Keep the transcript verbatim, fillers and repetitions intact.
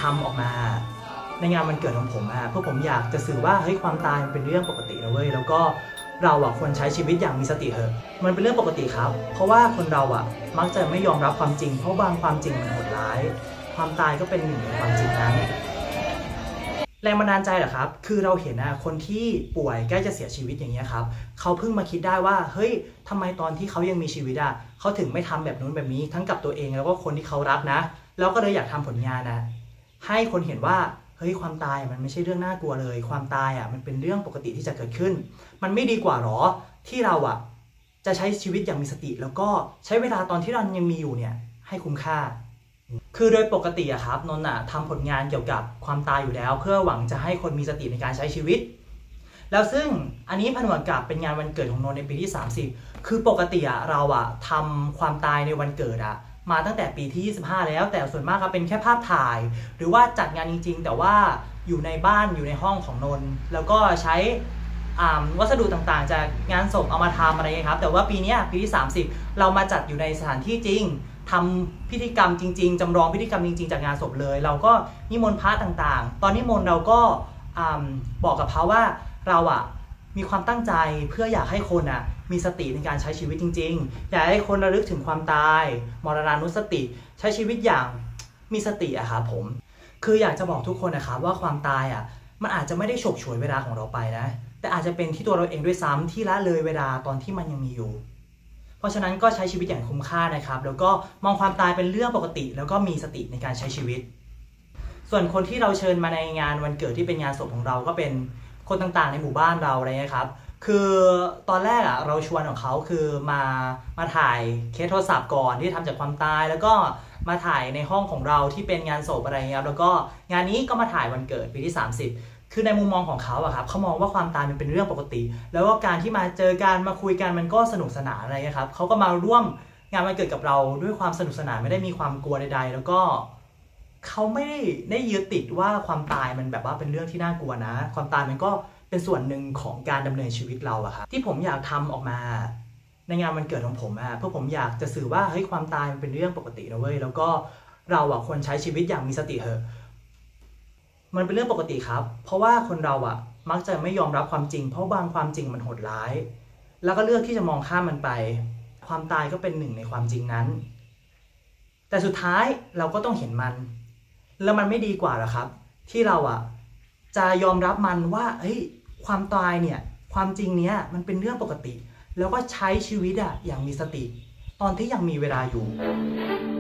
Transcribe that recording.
ำออกมาในงานวันเกิดของผมอะเพราะผมอยากจะสื่อว่าเฮ้ยความตายมันเป็นเรื่องปกตินะเว้ยแล้วก็เราอะควรใช้ชีวิตอย่างมีสติเถอะมันเป็นเรื่องปกติครับเพราะว่าคนเราอะมักจะไม่ยอมรับความจริงเพราะบางความจริงมันโหดร้ายความตายก็เป็นหนึ่งในความจริงนั้นแรงบันดาลใจเหรอครับคือเราเห็นนะคนที่ป่วยใกล้จะเสียชีวิตอย่างเงี้ยครับเขาเพิ่งมาคิดได้ว่าเฮ้ยทำไมตอนที่เขายังมีชีวิตอะเขาถึงไม่ทำแบบนู้นแบบนี้ทั้งกับตัวเองแล้วก็คนที่เขารักนะแล้วก็เลยอยากทำผลงานนะให้คนเห็นว่าเฮ้ยความตายมันไม่ใช่เรื่องน่ากลัวเลยความตายอ่ะมันเป็นเรื่องปกติที่จะเกิดขึ้นมันไม่ดีกว่าหรอที่เราอ่ะจะใช้ชีวิตอย่างมีสติแล้วก็ใช้เวลาตอนที่เรายังมีอยู่เนี่ยให้คุ้มค่าคือโดยปกติอะครับนนท์อะทำผลงานเกี่ยวกับความตายอยู่แล้วเพื่อหวังจะให้คนมีสติในการใช้ชีวิตแล้วซึ่งอันนี้ผนวกกับเป็นงานวันเกิดของนนท์ในปีที่สามสิบคือปกติอะเราอะทำความตายในวันเกิดอะมาตั้งแต่ปีที่ยี่สิบห้าแล้วแต่ส่วนมากก็เป็นแค่ภาพถ่ายหรือว่าจัดงานจริงๆแต่ว่าอยู่ในบ้านอยู่ในห้องของนนท์แล้วก็ใช้วัสดุต่างๆจากงานศพเอามาทำอะไรครับแต่ว่าปีนี้ปีที่สามสิบเรามาจัดอยู่ในสถานที่จริงทำพิธีกรรมจริงๆจำลองพิธีกรรมจริงๆจากงานศพเลยเราก็นิมนต์พระต่างๆตอนนิมนต์เราก็บอกกับพระว่าเราอะมีความตั้งใจเพื่ออยากให้คนอ่ะมีสติในการใช้ชีวิตจริงๆอยากให้คนระลึกถึงความตายมรณานุสติใช้ชีวิตอย่างมีสติอะครับผมคืออยากจะบอกทุกคนนะครับว่าความตายอ่ะมันอาจจะไม่ได้ฉกฉวยเวลาของเราไปนะแต่อาจจะเป็นที่ตัวเราเองด้วยซ้ำที่ละเลยเวลาตอนที่มันยังมีอยู่เพราะฉะนั้นก็ใช้ชีวิตอย่างคุ้มค่านะครับแล้วก็มองความตายเป็นเรื่องปกติแล้วก็มีสติในการใช้ชีวิตส่วนคนที่เราเชิญมาในงานวันเกิดที่เป็นงานศพของเราก็เป็นคนต่างๆในหมู่บ้านเราอะไรเงี้ยครับคือตอนแรกอ่ะเราชวนของเขาคือมามาถ่ายเคสโทรศัพท์ก่อนที่ทำจากความตายแล้วก็มาถ่ายในห้องของเราที่เป็นงานศพอะไรเงี้ยแล้วก็งานนี้ก็มาถ่ายวันเกิดปีที่สามสิบคือในมุมมองของเขาอะครับเขามองว่าความตายมันเป็นเรื่องปกติแล้วก็การที่มาเจอกันมาคุยกันมันก็สนุกสนานอะไรเงี้ยครับเขาก็มาร่วมงานวันเกิดกับเราด้วยความสนุกสนานไม่ได้มีความกลัวใดๆแล้วก็เขาไม่ได้ได้ยึดติดว่าความตายมันแบบว่าเป็นเรื่องที่น่ากลัวนะความตายมันก็เป็นส่วนหนึ่งของการดำเนินชีวิตเราอะครับที่ผมอยากทำออกมาในงานวันเกิดของผมอะเพราะผมอยากจะสื่อว่าเฮ้ยความตายมันเป็นเรื่องปกตินะเว้ยแล้วก็เราอะควรใช้ชีวิตอย่างมีสติเถอะมันเป็นเรื่องปกติครับเพราะว่าคนเราอะมักจะไม่ยอมรับความจริงเพราะบางความจริงมันโหดร้ายแล้วก็เลือกที่จะมองข้ามมันไปความตายก็เป็นหนึ่งในความจริงนั้นแต่สุดท้ายเราก็ต้องเห็นมันแล้วมันไม่ดีกว่าหรอครับที่เราอะจะยอมรับมันว่าเฮ้ยความตายเนี่ยความจริงเนี้ยมันเป็นเรื่องปกติแล้วก็ใช้ชีวิตอะอย่างมีสติตอนที่ยังมีเวลาอยู่